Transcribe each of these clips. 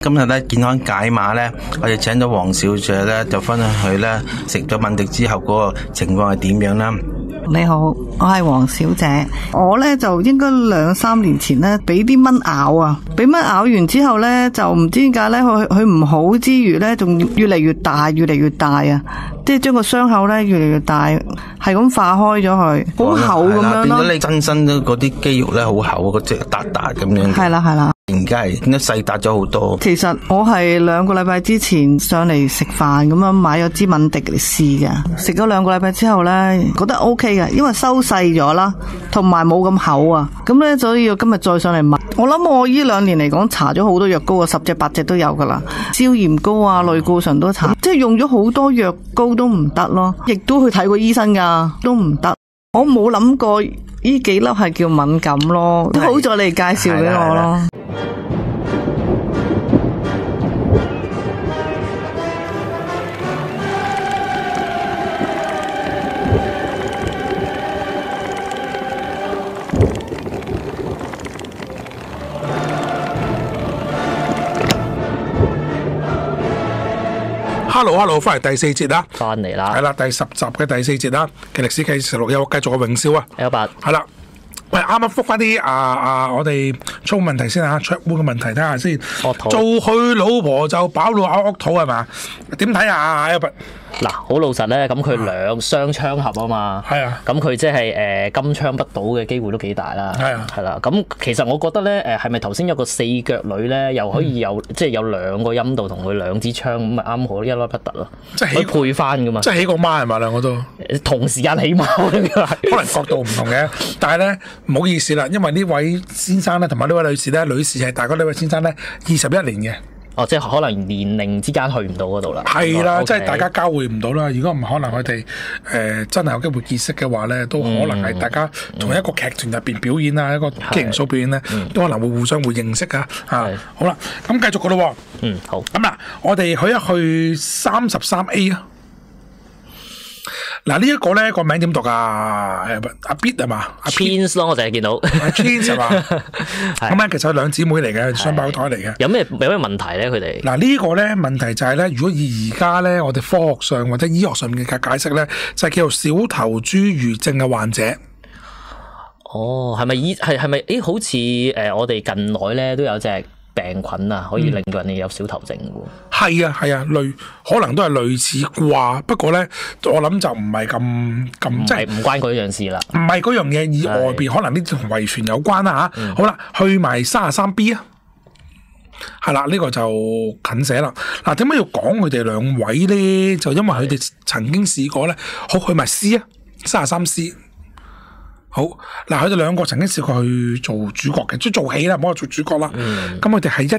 今日咧健康解碼咧，我哋請咗黃小姐咧，就分享佢咧食咗敏迪之後嗰個情況係點樣啦。 你好，我係黃小姐。我咧就應該2-3年前咧俾啲蚊咬啊，俾蚊咬完之後咧就唔知點解咧佢唔好之餘咧，仲越嚟越大，越嚟越大啊！即係將個傷口咧越嚟越大，係咁化開咗佢，好厚咁樣咯。變咗你真身嗰啲肌肉咧好厚，嗰隻笪笪咁樣。 係啦係啦。 而家係點解細笪咗好多？ 其實我係2個禮拜之前上嚟食飯咁樣買咗支敏迪嚟試嘅，食咗2個禮拜之後咧，覺得 OK 嘅，因為收細咗啦，同埋冇咁厚啊。咁咧，所以我今日再上嚟買。我諗我呢2年嚟講，搽咗好多藥膏啊，10隻8隻都有噶啦，消炎膏啊、類固醇都搽，即係用咗好多藥膏都唔得咯，亦都去睇過醫生噶，都唔得。我冇諗過呢幾粒係叫敏感咯，都好在你介紹俾我咯。 Hello， 翻嚟第4節啦， 翻嚟啦， 係啦，第10集嘅第4節啦嘅歷史記實錄，有繼續個榮少啊 ，L8， 係啦，喂，啱啱覆翻啲我哋粗問題先啊，卓會嘅問題睇下先，做佢老婆就飽到嘔肚係嘛？點睇啊？L8 嗱，好老實咧，咁佢兩雙槍合啊嘛， 係啊， 咁佢即係金槍不倒嘅機會都幾大啦， 係啊， 係啦，咁其實我覺得咧，係咪頭先有個4腳女咧，又可以有即係有2個陰道同佢2支槍，咁咪啱好一粒不突咯， 即係可以配翻噶嘛， 即係起個孖係嘛，2個都同時間起碼可能角度唔同嘅，但係咧唔好意思啦，因為呢位先生咧同埋呢位女士咧，女士係大過呢位先生咧21年嘅。 哦，即係可能年齡之間去唔到嗰度啦。係啦，即係大家交匯唔到啦。如果唔係，可能佢哋真係有機會結識嘅話咧，都可能係大家同一個劇團入邊表演啊，一個激情數表演咧，都可能會互相會認識啊。好啦，咁繼續噶咯。 好。 咁嗱，我哋去33A 啊。嗱，呢一個咧個名點讀啊？阿 Bit 係嘛？阿 Twins 咯，我淨係見到。 Twins 係嘛？咁咧其實係2姊妹嚟嘅，雙胞胎嚟嘅。 有咩問題咧？佢哋嗱呢個咧問題就係咧，如果以而家咧我哋科學上或者醫學上面嘅解釋咧，就係叫做小頭豬盂症嘅患者。 哦，係咪係咪？好似我哋近來咧都有隻病菌啊，可以令到人哋有小頭症喎。係啊，可能都係類似啩。不過咧，我諗就唔係咁，即係唔關嗰樣事啦。 唔係嗰樣嘢，以外邊可能呢同遺傳有關啦嚇。好啦，去埋33B 啊，係啦，呢個就近寫啦。嗱，點解要講佢哋2位咧？就因為佢哋曾經試過咧，好去埋 C 啊，33C。好嗱，佢哋2個曾經試過去做主角嘅，即係做戲啦，唔好話做主角啦。咁佢哋喺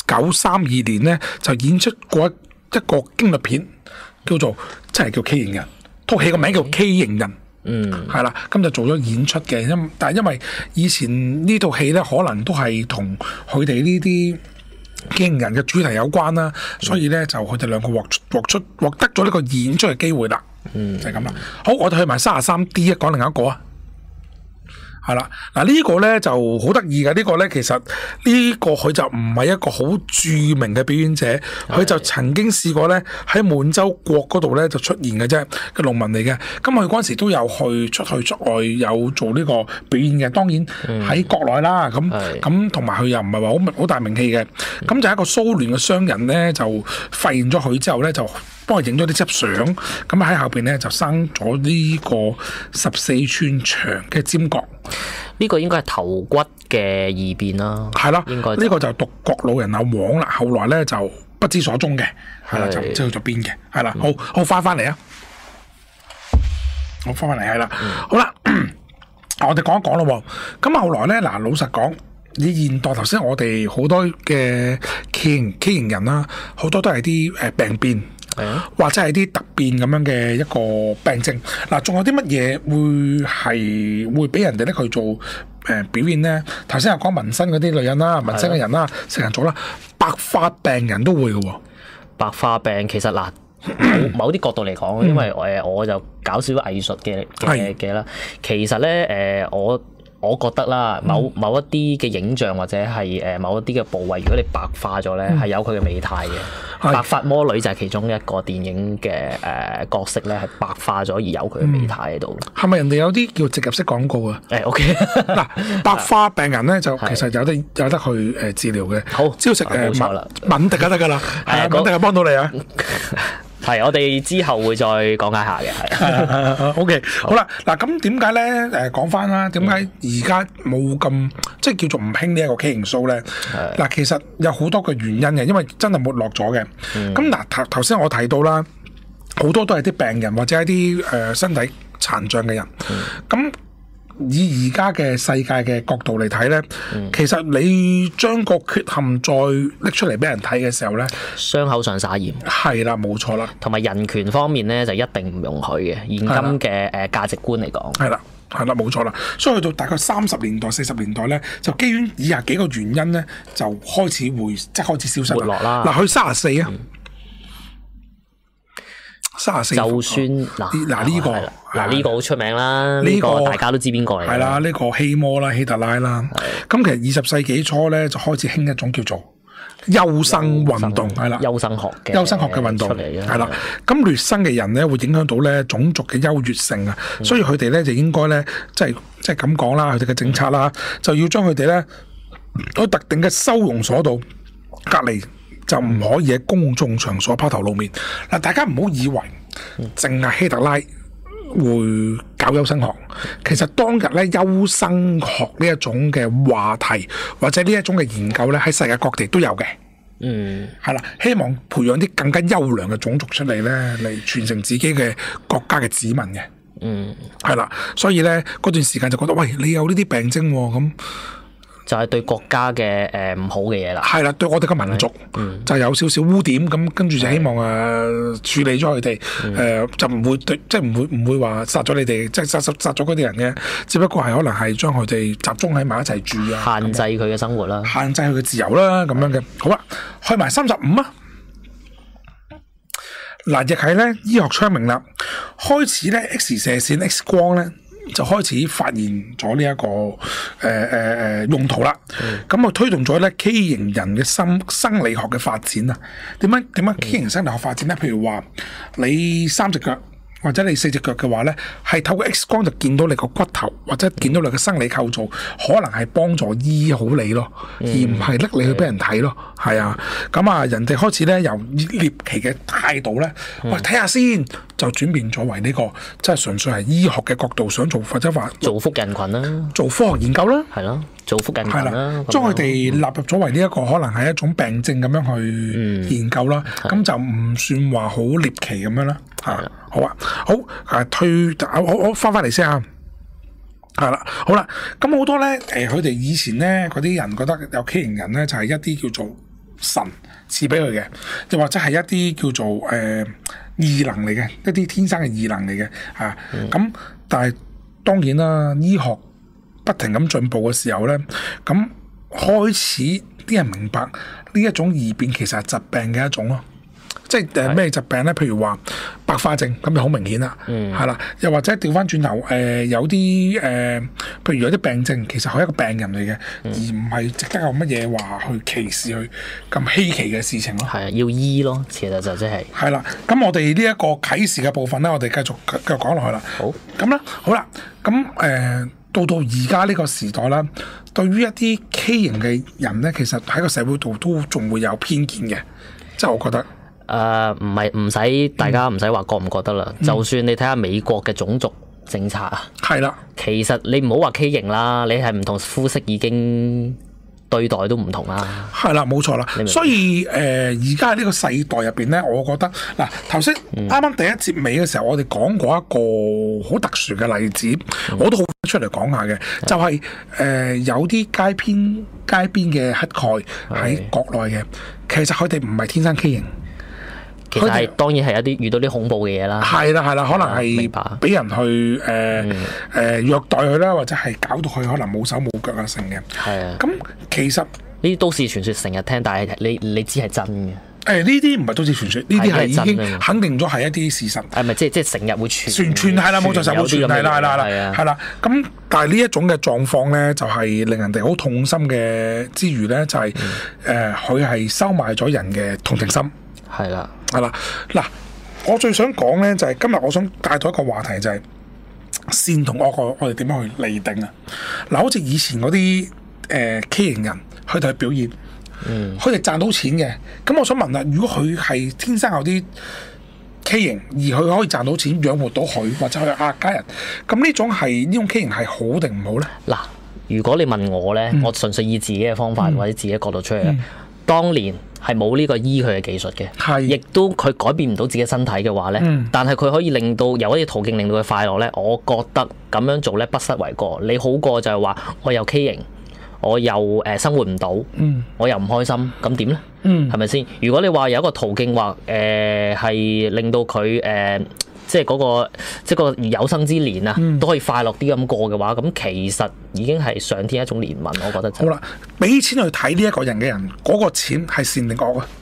1932年咧就演出過一個驚慄片，叫做真係叫畸形人。套戲個名叫畸形人，係啦，咁就做咗演出嘅。但係因為以前呢套戲咧，可能都係同佢哋呢啲畸形人嘅主題有關啦，所以咧就佢哋2個獲得咗呢個演出嘅機會啦。就係咁啦。好，我哋去埋33D 講另一個啊。係啦，嗱呢個咧就好得意嘅，呢個咧其實呢個佢就唔係一個好著名嘅表演者，佢就曾經試過咧喺滿洲國嗰度咧就出現嘅啫，嘅農民嚟嘅。咁佢嗰陣時都有出外有做呢個表演嘅，當然喺國內啦，咁同埋佢又唔係話好大名氣嘅。咁就一個蘇聯嘅商人咧就發現咗佢之後咧就幫佢影咗啲輯相，咁喺後邊咧就生咗呢個14寸長嘅尖角。 呢個應該係頭骨嘅異變啦。係啦，應該呢個就獨角老人阿黃啦。後來咧就不知所蹤嘅，係啦，就唔知去咗邊嘅。係啦，好翻嚟啊！好翻嚟係啦，好啦，我哋講一講咯。咁後來咧，嗱，老實講，以現代頭先我哋好多嘅畸形人啦，好多都係啲病變。或者係啲突變咁樣嘅一個病症。嗱，仲有啲乜嘢會俾人哋咧去做表現咧？頭先有講紋身嗰啲女人啦，紋身嘅人啦，成日做啦，白化病人都會嘅喎。 白化病其實嗱，某啲角度嚟講，因為我就搞少少藝術嘅啦。其實咧我覺得啦，某一啲嘅影像或者係某一啲嘅部位，如果你白化咗咧，係有佢嘅美態嘅。白髮魔女就係其中一個電影嘅角色咧，係白化咗而有佢嘅美態喺度。 係咪人哋有啲叫植入式廣告啊 ？OK 嗱，白化病人咧就其實有得去治療嘅。 好， 只要食敏迪就得㗎啦。係啊，敏迪就幫到你啊。 係，我哋之後會再講解下嘅。係。 OK，好啦，嗱咁點解咧？講翻啦，點解而家冇咁即係叫做唔興呢一個畸形鬚咧？嗱，其實有好多嘅原因嘅，因為真係沒落咗嘅。咁嗱，頭先我提到啦，好多都係啲病人或者一啲身體殘障嘅人。咁以而家嘅世界嘅角度嚟睇咧，其實你將個缺陷再拎出嚟俾人睇嘅時候咧， 傷口上撒鹽， 係啦，冇錯啦。 同埋人權方面咧，就一定唔容許嘅。現今嘅價值觀嚟講， 係啦，冇錯啦。所以去到大概30年代、40年代咧，就基於以下幾個原因咧，就開始消失沒落啦。 嗱，去34啊。34 就算呢個好出名啦，呢個大家都知邊個嚟。 係啦，呢個希摩啦、希特拉啦。咁其實20世紀初咧就開始興一種叫做優生運動，係啦， 優生學嘅運動係啦。咁劣生嘅人咧會影響到咧種族嘅優越性啊，所以佢哋咧就應該咧即係咁講啦，佢哋嘅政策啦就要將佢哋咧喺特定嘅收容所度隔離。就唔可以喺公眾場所拋頭露面。嗱，大家唔好以為淨係希特拉會搞優生學，其實當日咧優生學呢一種嘅話題或者呢一種嘅研究咧喺世界各地都有嘅。係啦，希望培養啲更加優良嘅種族出嚟咧，嚟傳承自己嘅國家嘅子民嘅。係啦，所以咧嗰段時間就覺得，喂，你有呢啲病徵咁。 就係對國家嘅唔好嘅嘢啦， 係啦，對我哋嘅民族就有少少污點，咁跟住就希望處理咗佢哋，就唔會對，即係唔會話殺咗你哋，即係殺咗嗰啲人嘅，只不過係可能係將佢哋集中喺埋一齊住啊， 限制佢嘅生活啦， 限制佢嘅自由啦，咁樣嘅。好啦，去埋35啊！嗱，亦係咧醫學昌明啦，開始咧 X 射線、X 光咧。就開始發現咗呢一個用途啦，咁啊推動咗咧畸形人嘅生理學嘅發展啊。點樣畸形生理學發展咧？譬如話你3隻腳或者你4隻腳嘅話咧，係透過 X 光就見到你個骨頭或者見到你嘅生理構造，可能係幫助醫好你咯，而唔係拎你去俾人睇咯。係啊，咁啊人哋開始咧由獵奇嘅態度咧，喂，睇下先。就轉變咗為呢個，即係純粹係醫學嘅角度想做，或者話造福人群啦， 做科學研究啦， 係咯，造福人群啦， 將佢哋納入咗為呢一個可能係一種病症咁樣去研究啦，咁就唔算話好獵奇咁樣啦。好啊，好我翻嚟先啊。係啦，好啦，咁好多咧，佢哋以前咧嗰啲人覺得有畸形人咧，就係一啲叫做神賜俾佢嘅，又或者係一啲叫做異能嚟嘅，一啲天生嘅異能嚟嘅嚇。咁但係當然啦，醫學不停咁進步嘅時候咧，咁開始啲人明白呢一種異變其實係疾病嘅一種咯。即係咩疾病咧？譬如話白化症咁就好明顯啦，係啦。又或者調翻轉頭，有啲譬如有啲病症，其實係一個病人嚟嘅，而唔係值得有乜嘢話去歧視佢咁稀奇嘅事情咯。 係啊，要醫咯，其實就即係。 係啦，咁我哋呢一個啟示嘅部分咧，我哋繼續講落去啦。好，咁咧，好啦，咁到而家呢個時代啦，對於一啲畸形嘅人咧，其實喺個社會度都仲會有偏見嘅，即係我覺得。 唔使大家唔使話覺唔覺得啦，就算你睇下美國嘅種族政策啊， 係啦， 其實你唔好話畸形啦，你係唔同膚色已經對待都唔同啦， 係啦，冇錯啦。所以而家呢個世代入邊咧，我覺得嗱，頭先啱啱第一節尾嘅時候，我哋講過一個好特殊嘅例子，我都好出嚟講下嘅，就係有啲街邊嘅乞丐喺國內嘅，其實佢哋唔係天生畸形。 其實係當然係一啲遇到啲恐怖嘅嘢啦，係啦， 可能係俾人去虐待佢啦，或者係搞到佢可能冇手冇腳啊成嘅。係啊，咁其實呢啲都市傳說成日聽，但係你知係真嘅。 呢啲唔係都市傳說，呢啲係已經肯定咗係一啲事實。 係咪即係成日會傳係啦，冇錯，成日會傳係啦。咁但係呢一種嘅狀況咧，就係令人哋好痛心嘅之餘咧，就係佢係收買咗人嘅同情心。 係啦。 嗱，我最想講咧就係今日我想帶到一個話題就係善同惡，我哋點樣去釐定啊？嗱，好似以前嗰啲畸形人，佢哋去表演。佢哋賺到錢嘅，咁我想問啦，如果佢係天生有啲畸形，而佢可以賺到錢養活到佢，或者佢係家人，咁呢種畸形係好定唔好咧？ 嗱，如果你問我咧，我純粹以自己嘅方法或者自己嘅角度出嚟，當年係冇呢個醫佢嘅技術嘅，亦都佢改變唔到自己身體嘅話咧，但係佢可以令到有一啲途徑令到佢快樂咧，我覺得咁樣做咧不失為過。你好過就係話我有畸形。我又生活唔到，我又唔開心，咁點咧？係咪先？如果你話有一個途徑話係令到佢即係個有生之年啊，都可以快樂啲咁過嘅話，咁其實已經係上天一種憐憫，我覺得。好啦，俾錢去睇呢一個人嘅人，嗰個錢係善定惡啊？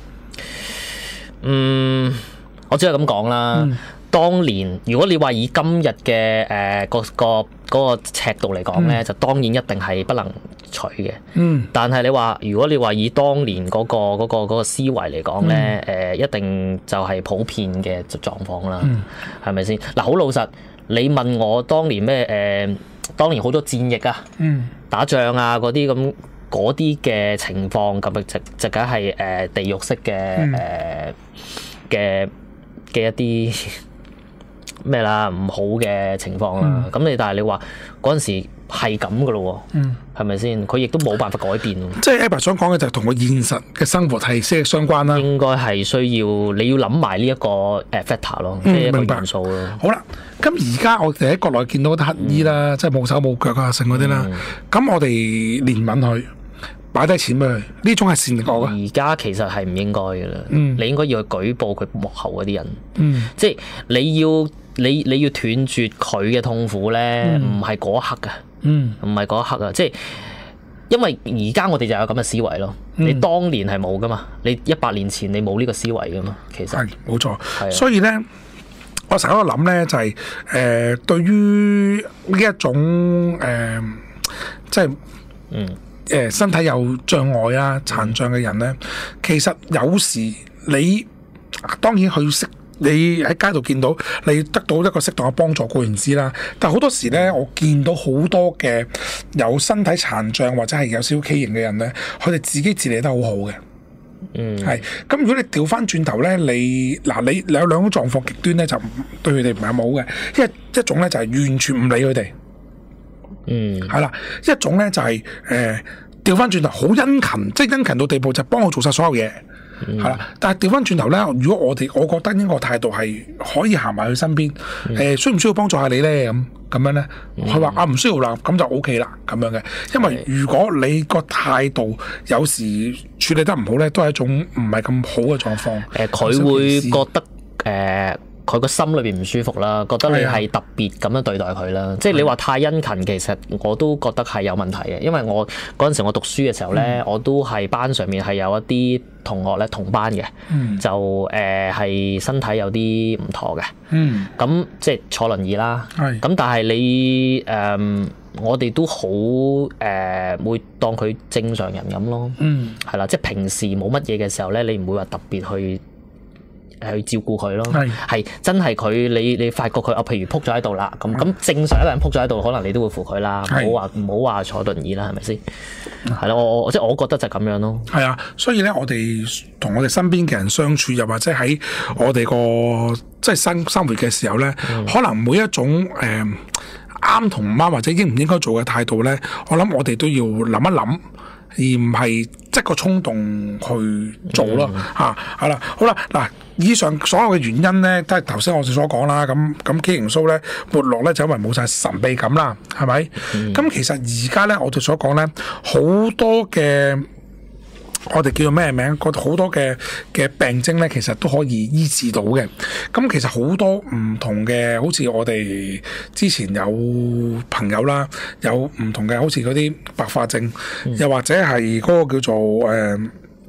我只係咁講啦。當年如果你話以今日嘅嗰個尺度嚟講咧，就當然一定係不能取嘅。但係如果你話以當年嗰個思維嚟講咧，一定就係普遍嘅狀況啦，係咪先？嗱，好老實，你問我當年當年好多戰役啊，打仗啊嗰啲嘅情況，咁就梗係地獄式嘅一啲。咩啦，唔好嘅情況啦，咁但係你話嗰陣時係咁噶咯喎，係咪先？佢亦都冇辦法改變。 即係 Albert 想講嘅就係同個現實嘅生活係息息相關啦。 應該係需要你要諗埋呢一個factor 咯，即係一個元素咯。 好啦，咁而家我哋喺國內見到啲乞衣啦，即係冇手冇腳啊，剩嗰啲啦，咁我哋憐憫佢。擺低錢俾佢，呢種係善定惡嘅。 而家其實係唔應該嘅啦，你應該要去舉報佢幕後嗰啲人，即係你要斷絕佢嘅痛苦咧，唔係嗰一刻嘅，唔係嗰一刻啊，即係因為而家我哋就有咁嘅思維咯，你當年係冇噶嘛，你100年前你冇呢個思維噶嘛，其實係冇錯，所以咧，我成日喺度諗咧就係對於呢一種即係身體有障礙啊、殘障嘅人咧，其實有時你當然去識你喺街度見到你得到一個適當嘅幫助固然之啦，但係好多時咧，我見到好多嘅有身體殘障或者係有少少畸形嘅人咧，佢哋自己治理得好好嘅。係咁，如果你調翻轉頭咧，你有兩種狀況極端咧，就對佢哋唔係咁好嘅，因為一種咧就係完全唔理佢哋。係啦，一種咧就係調翻轉頭好殷勤，即係殷勤到地步就幫我做晒所有嘢，係啦。但係調翻轉頭咧，如果我覺得呢個態度係可以行埋佢身邊，需唔需要幫助下你咧？咁樣咧，佢話唔需要啦，咁就 OK 啦，咁樣嘅。因為如果你個態度有時處理得唔好咧，都係一種唔係咁好嘅狀況。 佢會覺得佢個心裏邊唔舒服啦，覺得你係特別咁樣對待佢啦。即係你話太殷勤，其實我都覺得係有問題嘅。因為我嗰陣時我讀書嘅時候咧，我都係班上面係有一啲同學咧同班嘅，就係身體有啲唔妥嘅。咁即係坐輪椅啦。咁但係你我哋都好會當佢正常人咁咯。係啦，即係平時冇乜嘢嘅時候咧，你唔會話特別去照顧佢咯，係真係佢你發覺佢譬如仆咗喺度啦，咁正常一個人仆咗喺度，可能你都會扶佢啦，唔好話坐輪椅啦，係咪先？係咯，我覺得就係咁樣咯。係啊，所以咧，我哋同我哋身邊嘅人相處，又或者喺我哋個即係生活嘅時候咧，可能每一種啱同唔啱或者應唔應該做嘅態度咧，我諗我哋都要諗一諗。而唔係即個衝動去做咯嚇，係啦，好啦，嗱，以上所有嘅原因咧，都係頭先我哋所講啦。咁畸形蘇咧沒落咧，就因為冇晒神秘感啦，係咪？咁其實而家咧，我哋所講咧，好多嘅我哋叫做咩名？好多嘅病徵咧，其實都可以醫治到嘅。咁其實好多唔同嘅，好似我哋之前有朋友啦，有唔同嘅，好似嗰啲白化症，又或者係嗰個叫做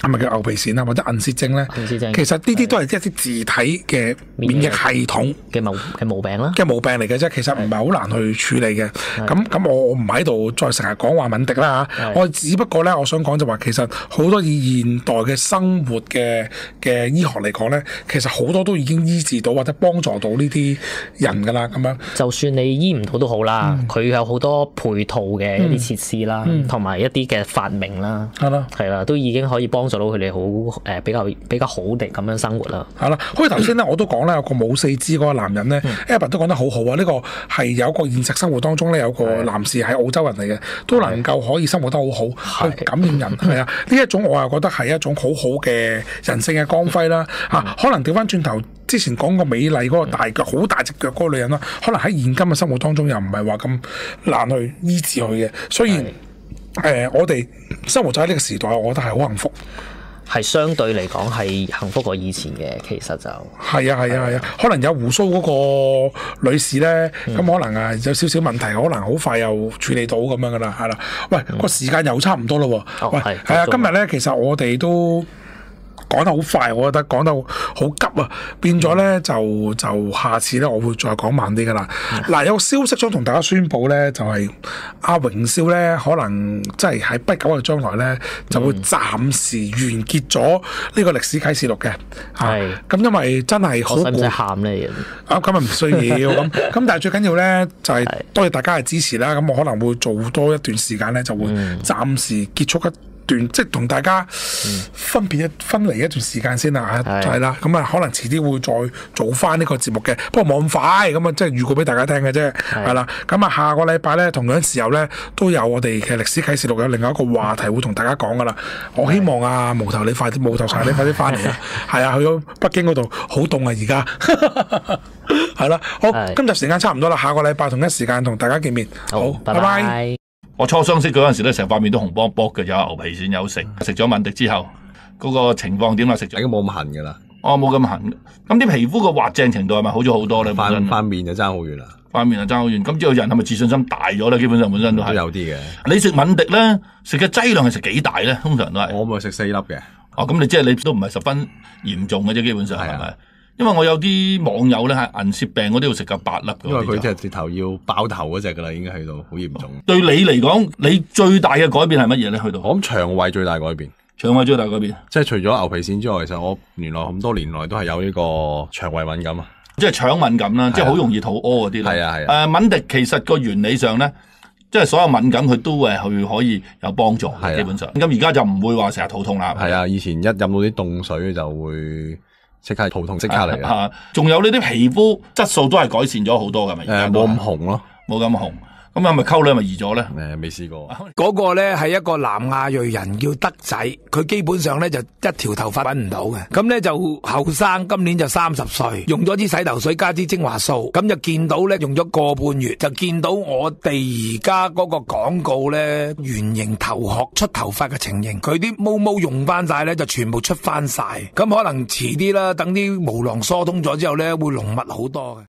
係咪叫牛皮癬啊，或者銀屑症咧？其實呢啲都係一啲自體嘅免疫系統嘅毛病啦， 嘅毛病嚟嘅啫。其實唔係好難去處理嘅。咁我唔喺度再成日講話敏迪啦嚇，我只不過咧，我想講就話其實好多以現代嘅生活嘅醫學嚟講咧，其實好多都已經醫治到或者幫助到呢啲人㗎啦。咁樣就算你醫唔到都好啦，佢有好多配套嘅一啲設施啦，同埋一啲嘅發明啦，係啦，都已經可以幫助到佢哋好比較好地咁樣生活啦。 係啦，好似頭先咧我都講咧，有個冇四肢嗰個男人咧 Albert 都講得好好啊！呢個係有一個現實生活當中咧，有個男士係澳洲人嚟嘅，都能夠可以生活得好好，去感染人。係啊，呢一種我又覺得係一種好好嘅人性嘅光輝啦。可能調翻轉頭，之前講過美麗嗰個大腳好大隻腳嗰個女人啦，可能喺現今嘅生活當中又唔係話咁難去醫治佢嘅，所以我哋生活在呢個時代，我覺得係好幸福。 係相對嚟講係幸福過以前嘅，其實就係啊，可能有鬍鬚嗰個女士咧，咁可能有少少問題，可能好快又處理到咁樣噶啦，係啦。喂，個時間又差唔多咯喎。喂，係啊，今日咧其實我哋都講得好快，我覺得講得好急啊，變咗咧就下次咧我會再講慢啲噶啦。嗱，有個消息想同大家宣佈咧，就係阿榮少咧，可能即係喺不久嘅將來咧，就會暫時完結咗呢個歷史啟示錄嘅。係咁，因為真係好，使唔使喊咧？咁啊唔需要咁，但係最緊要咧就係多謝大家嘅支持啦。咁我可能會做多一段時間咧，就會暫時結束即係同大家分離一段時間先啦，係啦，咁可能遲啲會再做翻呢個節目嘅，不過冇咁快，咁即係預告俾大家聽嘅啫，係啦，咁下個禮拜咧同樣時候咧都有我哋嘅歷史啟示錄有另外一個話題會同大家講噶啦，我希望毛頭你快啲翻嚟啊，係啊，去咗北京嗰度好凍啊而家，係啦，好，今集時間差唔多啦，下個禮拜同一時間同大家見面，好，拜拜。 我初相識嗰陣時咧，成塊面都紅卜卜嘅，有牛皮癬有食咗敏迪之後，嗰個情況點啊？食咗已經冇咁痕噶啦， 冇咁痕。咁啲皮膚個滑淨程度係咪好咗好多咧？ 塊面就爭好遠啦， 塊面就爭好遠。咁之後人係咪自信心大咗咧？基本上本身都係有啲嘅。 你食敏迪咧，食嘅劑量係食幾大咧？通常都係我咪食4粒嘅。 咁你即係你都唔係十分嚴重嘅啫，基本上係咪？因為我有啲網友咧係銀屑病嗰啲要食夠8粒嘅， 因為佢即係直頭要爆頭嗰隻噶啦，已經去到好嚴重。 對你嚟講，你最大嘅改變係乜嘢咧？去到我諗腸胃最大改變， 腸胃最大改變， 即係除咗牛皮癬之外，其實我原來咁多年來都係有呢個腸胃敏感啊， 即係腸敏感啦，即係好容易肚屙嗰啲啦。係啊。敏迪其實個原理上咧，即係所有敏感佢都佢可以有幫助，基本上。咁而家就唔會話成日肚痛啦。係啊， 以前一飲到啲凍水就會即刻肚痛，即刻嚟嘅。 仲有呢啲皮膚質素都係改善咗好多㗎嘛。 冇咁紅咯， 冇咁紅。咁係咪溝女係咪易咗咧？ 未試過。 嗰個咧係一個南亞裔人叫德仔，佢基本上咧就一條頭髮搵唔到嘅。咁咧就後生，今年就30歲，用咗支洗頭水加支精華素，咁就見到咧用咗個半月，就見到我哋而家嗰個廣告咧圓形頭殼出頭髮嘅情形，佢啲毛用翻晒咧就全部出翻晒。咁可能遲啲啦，等啲毛囊疏通咗之後咧會濃密好多嘅。